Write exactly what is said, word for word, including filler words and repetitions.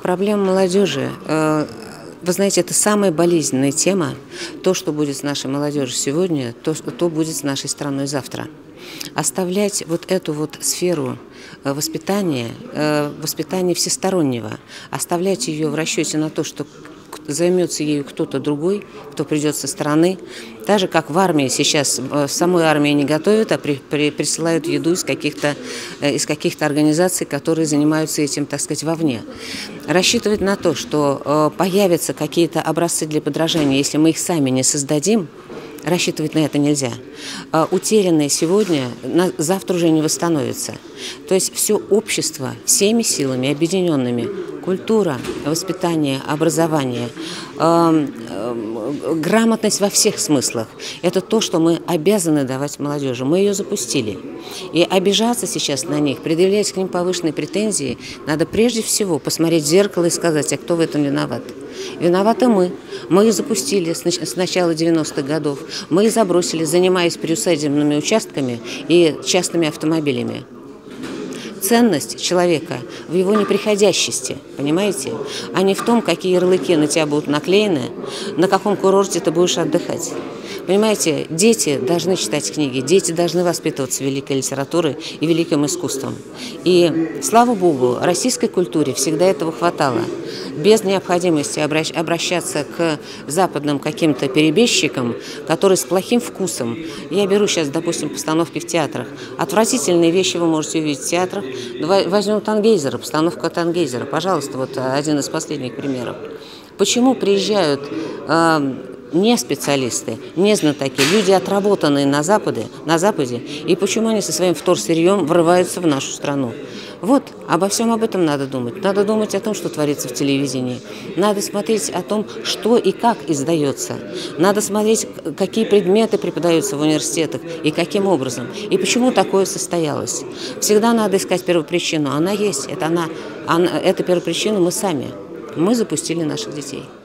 Проблема молодежи, э, вы знаете, это самая болезненная тема. То, что будет с нашей молодежью сегодня, то, то будет с нашей страной завтра. Оставлять вот эту вот сферу воспитания, э, воспитания всестороннего, оставлять ее в расчете на то, что займется ею кто-то другой, кто придет со стороны. Так же, как в армии сейчас, в самой армии не готовят, а при, при, присылают еду из каких-то из каких-то организаций, которые занимаются этим, так сказать, вовне. Рассчитывать на то, что э, появятся какие-то образцы для подражания, если мы их сами не создадим, рассчитывать на это нельзя. А утерянное сегодня на, завтра уже не восстановится. То есть все общество всеми силами объединенными, культура, воспитание, образование, э, э, грамотность во всех смыслах – это то, что мы обязаны давать молодежи. Мы ее запустили. И обижаться сейчас на них, предъявлять к ним повышенные претензии, надо прежде всего посмотреть в зеркало и сказать, а кто в этом виноват. Виноваты мы. Мы их запустили с начала девяностых годов. Мы их забросили, занимаясь приусадебными участками и частными автомобилями. Ценность человека в его неприходящести, понимаете? А не в том, какие ярлыки на тебя будут наклеены, на каком курорте ты будешь отдыхать. Понимаете, дети должны читать книги, дети должны воспитываться великой литературой и великим искусством. И, слава Богу, российской культуре всегда этого хватало. Без необходимости обращаться к западным каким-то перебежчикам, которые с плохим вкусом. Я беру сейчас, допустим, постановки в театрах. Отвратительные вещи вы можете увидеть в театрах. Возьмем Тангейзера, постановка Тангейзера. Пожалуйста, вот один из последних примеров. Почему приезжают э, не специалисты, не знатоки, люди, отработанные на Западе, на Западе, и почему они со своим вторсырьем врываются в нашу страну? Вот, обо всем об этом надо думать. Надо думать о том, что творится в телевидении. Надо смотреть о том, что и как издается. Надо смотреть, какие предметы преподаются в университетах и каким образом. И почему такое состоялось. Всегда надо искать первопричину. Она есть. Это она, она, эту первопричину мы сами. Мы запустили наших детей.